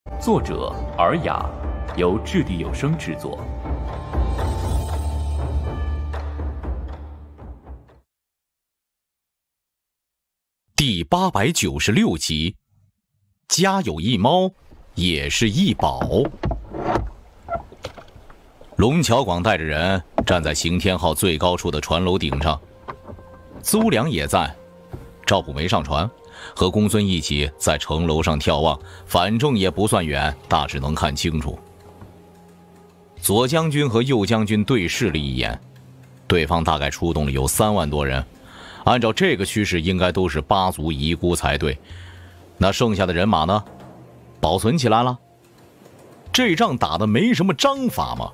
作者尔雅，由掷地有声制作。 第896集，家有一猫，也是一宝。龙桥广带着人站在刑天号最高处的船楼顶上，邹良也在，赵普没上船，和公孙一起在城楼上眺望，反正也不算远，大致能看清楚。左将军和右将军对视了一眼，对方大概出动了有3万多人，按照这个趋势应该都是8族遗孤才对。那剩下的人马呢？保存起来了？这仗打得没什么章法吗？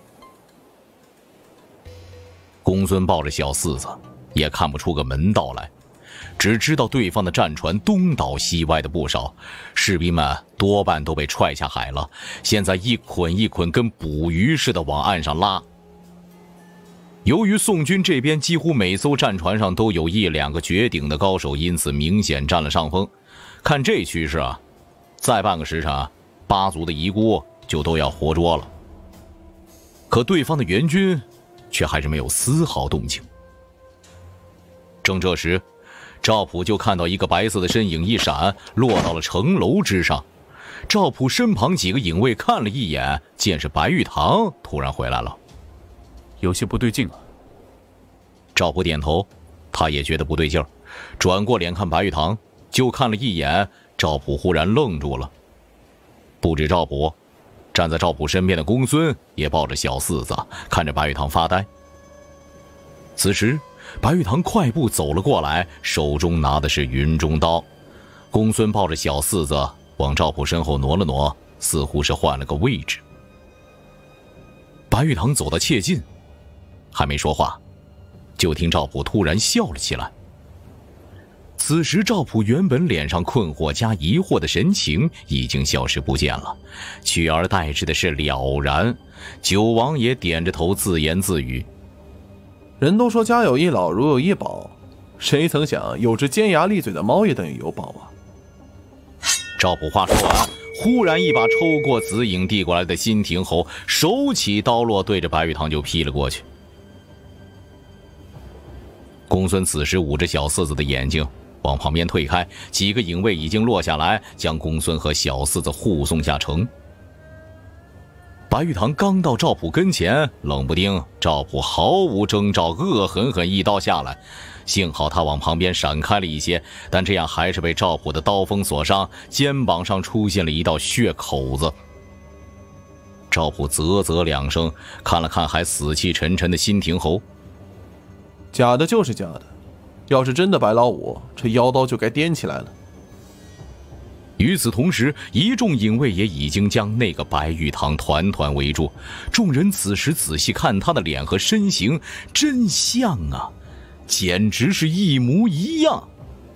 公孙抱着小四子，也看不出个门道来，只知道对方的战船东倒西歪的不少，士兵们多半都被踹下海了，现在一捆一捆跟捕鱼似的往岸上拉。由于宋军这边几乎每艘战船上都有1、2个绝顶的高手，因此明显占了上风。看这趋势啊，再半个时辰，8族的遗孤就都要活捉了。可对方的援军却还是没有丝毫动静。正这时，赵普就看到一个白色的身影一闪，落到了城楼之上。赵普身旁几个影卫看了一眼，见是白玉堂突然回来了， 有些不对劲啊。 赵普点头，他也觉得不对劲儿，转过脸看白玉堂，就看了一眼，赵普忽然愣住了。不止赵普，站在赵普身边的公孙也抱着小四子，看着白玉堂发呆。此时白玉堂快步走了过来，手中拿的是云中刀。公孙抱着小四子往赵普身后挪了挪，似乎是换了个位置。白玉堂走到切近，还没说话，就听赵普突然笑了起来。此时赵普原本脸上困惑加疑惑的神情已经消失不见了，取而代之的是了然。九王也点着头自言自语： 人都说家有一老如有一宝，谁曾想有只尖牙利嘴的猫也等于有宝啊。 赵普话说完，忽然一把抽过紫影递过来的新亭侯，手起刀落，对着白玉堂就劈了过去。公孙此时捂着小四子的眼睛往旁边退开，几个影卫已经落下来，将公孙和小四子护送下城。白玉堂刚到赵普跟前，冷不丁赵普毫无征兆恶狠狠一刀下来，幸好他往旁边闪开了一些，但这样还是被赵普的刀锋所伤，肩膀上出现了一道血口子。赵普啧啧2声，看了看还死气沉沉的新亭侯： 假的就是假的，要是真的白老五，这腰刀就该掂起来了。 与此同时，一众影卫也已经将那个白玉堂团团围住。众人此时仔细看他的脸和身形，真像啊，简直是一模一样。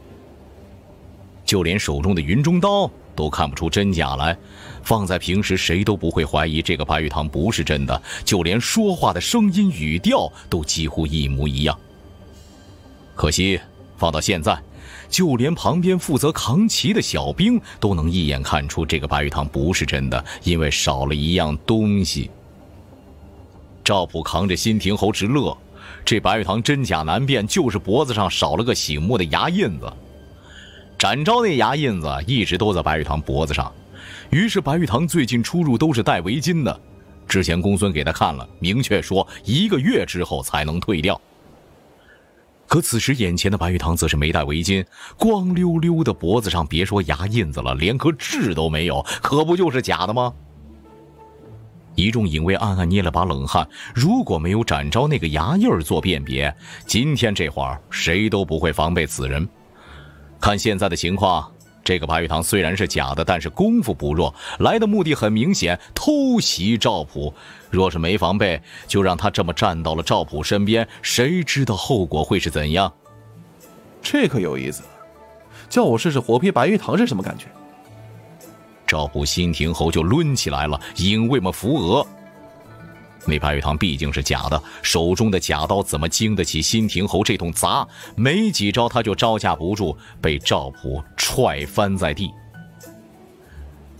就连手中的云中刀都看不出真假来，放在平时谁都不会怀疑这个白玉堂不是真的，就连说话的声音语调都几乎一模一样。可惜放到现在，就连旁边负责扛旗的小兵都能一眼看出这个白玉堂不是真的，因为少了一样东西。赵普扛着新亭侯直乐，这白玉堂真假难辨，就是脖子上少了个醒目的牙印子。展昭那牙印子一直都在白玉堂脖子上，于是白玉堂最近出入都是戴围巾的，之前公孙给他看了，明确说1个月之后才能退掉。可此时眼前的白玉堂则是没戴围巾，光溜溜的脖子上别说牙印子了，连颗痣都没有，可不就是假的吗？一众影卫暗暗捏了把冷汗，如果没有展昭那个牙印做辨别，今天这会儿谁都不会防备此人。看现在的情况，这个白玉堂虽然是假的，但是功夫不弱，来的目的很明显，偷袭赵普。若是没防备，就让他这么站到了赵普身边，谁知道后果会是怎样？ 这可有意思，叫我试试活劈白玉堂是什么感觉？ 赵普新亭侯就抡起来了，影卫们扶额。那白玉堂毕竟是假的，手中的假刀怎么经得起新亭侯这通砸？没几招他就招架不住，被赵普踹翻在地。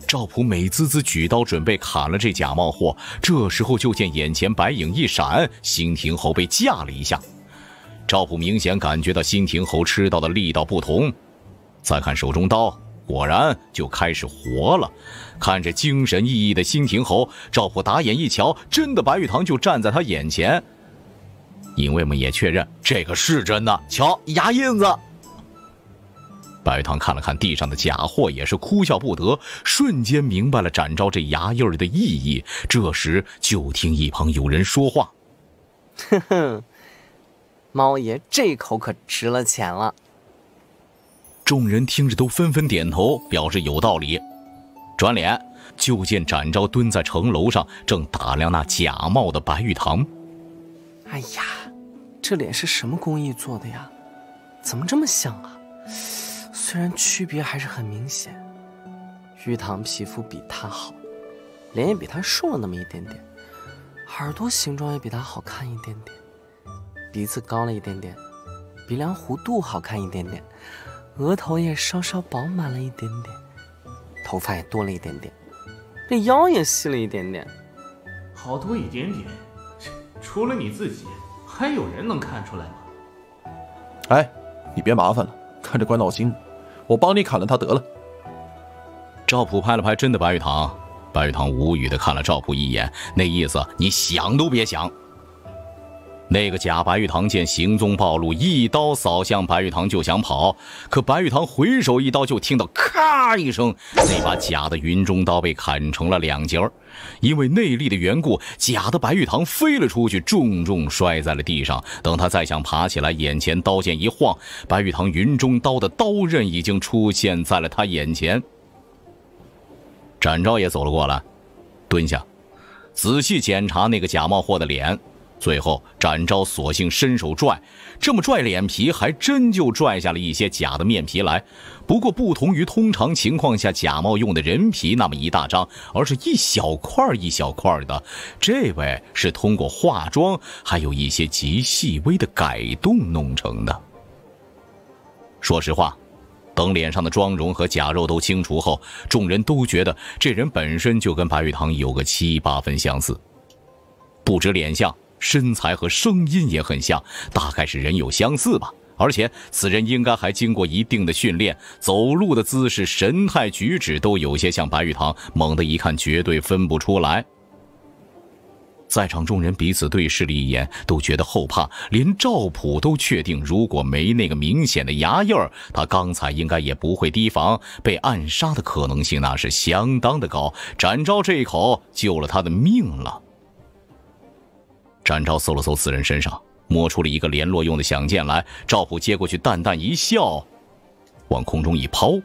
赵普美滋滋举刀准备砍了这假冒货，这时候就见眼前白影一闪，新亭侯被架了一下。赵普明显感觉到新亭侯吃到的力道不同，再看手中刀，果然就开始活了。看着精神奕奕的新亭侯，赵普打眼一瞧，真的白玉堂就站在他眼前。影卫们也确认这个是真的，瞧牙印子。白玉堂看了看地上的假货，也是哭笑不得，瞬间明白了展昭这牙印的意义。这时就听一旁有人说话： 哼哼，猫爷这口可值了钱了。 众人听着都纷纷点头，表示有道理。转脸就见展昭蹲在城楼上，正打量那假冒的白玉堂。 哎呀，这脸是什么工艺做的呀？怎么这么像啊？虽然区别还是很明显，玉堂皮肤比他好，脸也比他瘦了那么一点点，耳朵形状也比他好看一点点，鼻子高了一点点，鼻梁弧度好看一点点，额头也稍稍饱满了一点点，头发也多了一点点，这腰也细了一点点。 好多一点点，除了你自己，还有人能看出来吗？ 哎，你别麻烦了，看着怪闹心的，我帮你砍了他得了。 赵普拍了拍真的白玉堂，白玉堂无语地看了赵普一眼，那意思你想都别想。那个假白玉堂见行踪暴露，一刀扫向白玉堂就想跑，可白玉堂回手一刀，就听到咔一声，那把假的云中刀被砍成了两截儿。因为内力的缘故，假的白玉堂飞了出去，重重摔在了地上。等他再想爬起来，眼前刀剑一晃，白玉堂云中刀的刀刃已经出现在了他眼前。展昭也走了过来，蹲下仔细检查那个假冒货的脸。最后展昭索性伸手拽，这么拽脸皮还真就拽下了一些假的面皮来。不过不同于通常情况下假冒用的人皮那么一大张，而是一小块一小块的，这位是通过化妆还有一些极细微的改动弄成的。说实话，等脸上的妆容和假肉都清除后，众人都觉得这人本身就跟白玉堂有个7、8分相似，不止脸像，身材和声音也很像，大概是人有相似吧。而且此人应该还经过一定的训练，走路的姿势、神态举止都有些像白玉堂，猛地一看绝对分不出来。在场众人彼此对视了一眼，都觉得后怕，连赵普都确定如果没那个明显的牙印儿，他刚才应该也不会提防，被暗杀的可能性那是相当的高。展昭这一口救了他的命了。展昭搜了搜此人身上，摸出了一个联络用的响剑来。赵普接过去，淡淡一笑，往空中一抛，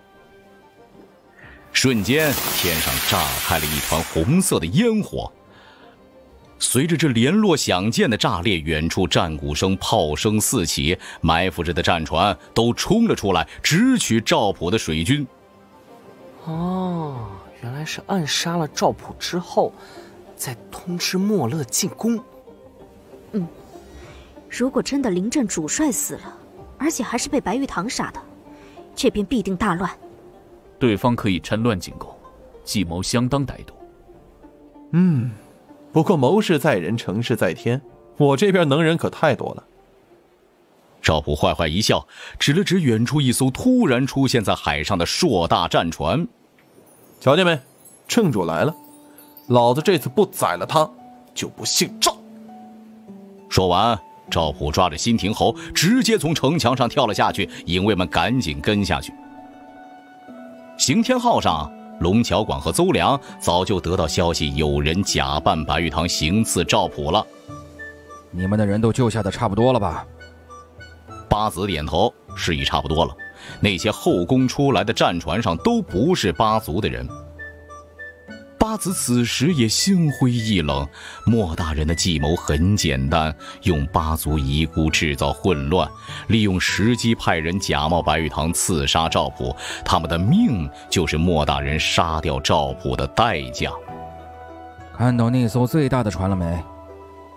瞬间天上炸开了一团红色的烟火。随着这联络响箭的炸裂，远处战鼓声、炮声四起，埋伏着的战船都冲了出来，直取赵普的水军。 哦，原来是暗杀了赵普之后，再通知莫勒进攻。 如果真的临阵主帅死了，而且还是被白玉堂杀的，这边必定大乱。 对方可以趁乱进攻，计谋相当歹毒。 不过谋事在人，成事在天，我这边能人可太多了。 赵普坏坏一笑，指了指远处一艘突然出现在海上的硕大战船。 瞧见没，城主来了，老子这次不宰了他，就不姓赵。 说完，赵普抓着新亭侯，直接从城墙上跳了下去，影卫们赶紧跟下去。刑天号上，龙桥广和邹良早就得到消息，有人假扮白玉堂行刺赵普了。 你们的人都救下的差不多了吧？ 八子点头，示意差不多了。那些后宫出来的战船上都不是八族的人。八子此时也心灰意冷，莫大人的计谋很简单，用八族遗孤制造混乱，利用时机派人假冒白玉堂刺杀赵普，他们的命就是莫大人杀掉赵普的代价。 看到那艘最大的船了没？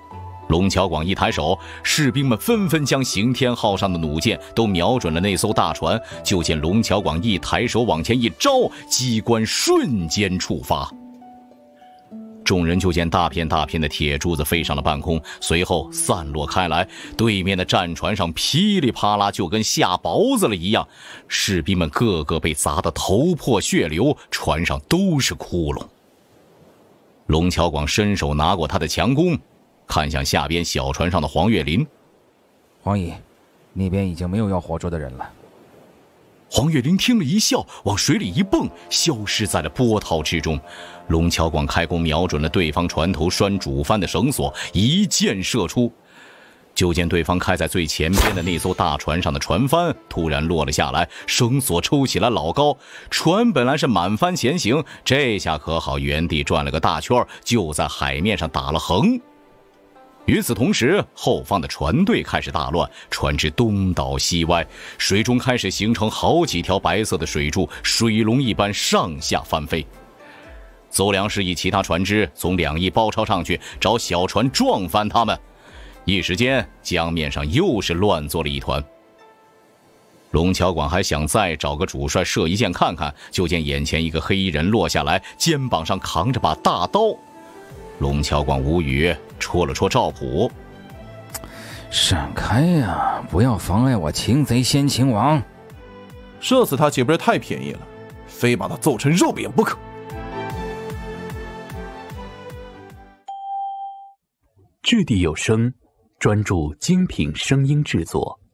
龙桥广一抬手，士兵们纷纷将刑天号上的弩箭都瞄准了那艘大船。就见龙桥广一抬手往前一招，机关瞬间触发。众人就见大片大片的铁柱子飞上了半空，随后散落开来。对面的战船上噼里啪啦，就跟下雹子了一样，士兵们个个被砸得头破血流，船上都是窟窿。龙桥广伸手拿过他的强弓，看向下边小船上的黄月林。 黄姨，那边已经没有要活捉的人了。 黄月林听了一笑，往水里一蹦，消失在了波涛之中。龙桥广开弓瞄准了对方船头拴主帆的绳索，一箭射出。就见对方开在最前边的那艘大船上的船帆突然落了下来，绳索抽起来老高，船本来是满帆前行，这下可好，原地转了个大圈，就在海面上打了横。与此同时，后方的船队开始大乱，船只东倒西歪，水中开始形成好几条白色的水柱，水龙一般上下翻飞。邹良示意其他船只从两翼包抄上去，找小船撞翻他们。一时间，江面上又是乱作了一团。龙桥广还想再找个主帅射一箭看看，就见眼前一个黑衣人落下来，肩膀上扛着把大刀。龙桥广无语，戳了戳赵普：“ 闪开呀，不要妨碍我擒贼先擒王！ 射死他岂不是太便宜了？非把他揍成肉饼不可！” 掷地有声，专注精品声音制作。